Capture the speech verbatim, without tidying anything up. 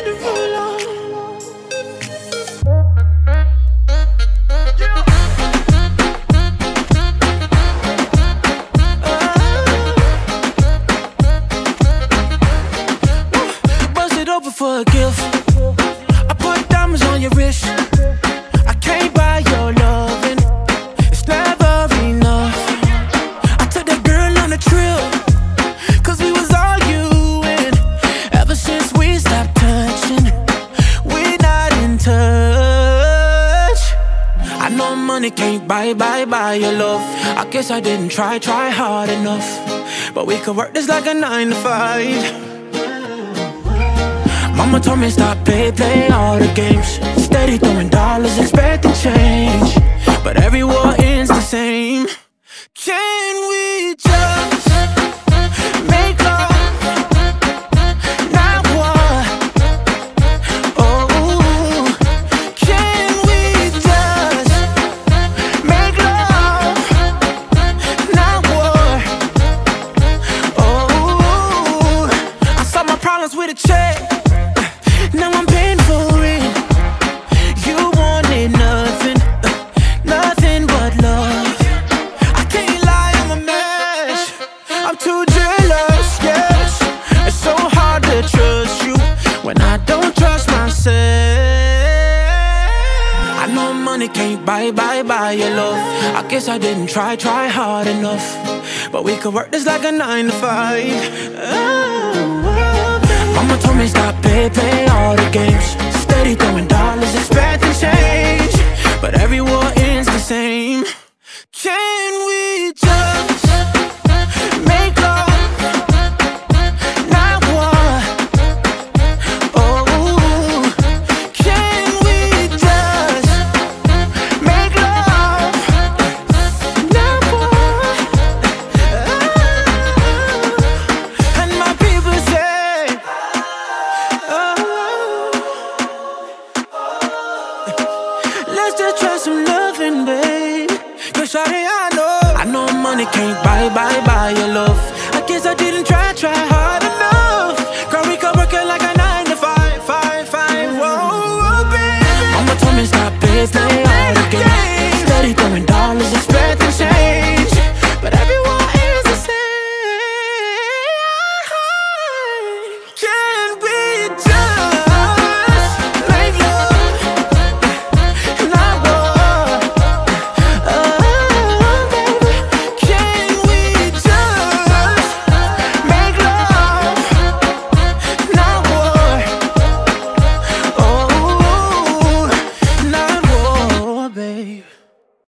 wonderful love. Open for a gift. I put diamonds on your wrist. I can't buy your loving, it's never enough. I took that girl on a trip, cause we was arguing. Ever since we stopped touching, we're not in touch. I know money can't buy, buy, buy your love. I guess I didn't try, try hard enough. But we could work this like a nine to five. Mama told me stop, play, play all the games. Steady throwing dollars, expecting change. But every war ends the same. Can we just make love, not war? Oh, can we just make love, not war? Oh, I solve my problems with a check. Now I'm paying for it. You wanted nothing, uh, nothing but love. I can't lie, I'm a mess. I'm too jealous, yes. It's so hard to trust you when I don't trust myself. I know money can't buy, buy, buy your love. I guess I didn't try, try hard enough. But we could work this like a nine to five. Oh. Mama told me stop, play, play all the games. Steady throwing dollars, expecting change. But every war ends the same. Can we just make love, not war? Oh, can we just make love, not war? Oh, and my people say, let's just try some loving, babe. Cause shawty, I know I know money can't buy, buy, buy your love. I guess I didn't try, try hard